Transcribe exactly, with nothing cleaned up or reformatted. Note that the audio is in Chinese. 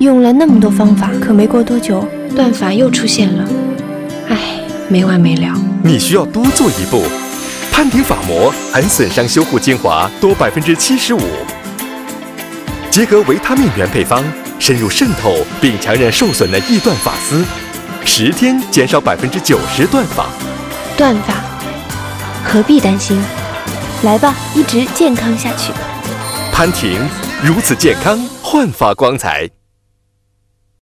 用了那么多方法，可没过多久，断发又出现了。唉，没完没了。 你需要多做一步。潘婷发膜含损伤修护精华多百分之七十五，结合维他命原配方，深入渗透并强韧受损的易断发丝，十天减少百分之九十断发。 断发，何必担心？来吧，一直健康下去。 潘婷如此健康，焕发光彩。